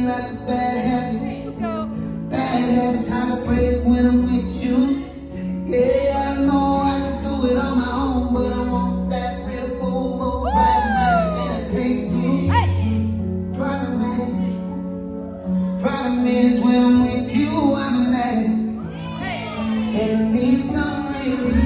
me like a bad habit. Let's go. Bad habits, how to break when I'm with you. Yeah, I know I can do it on my own, but I want that real full moon right now, and it takes you. Hey. Problem is when I'm with you, I'm an addict. Hey. And I need something really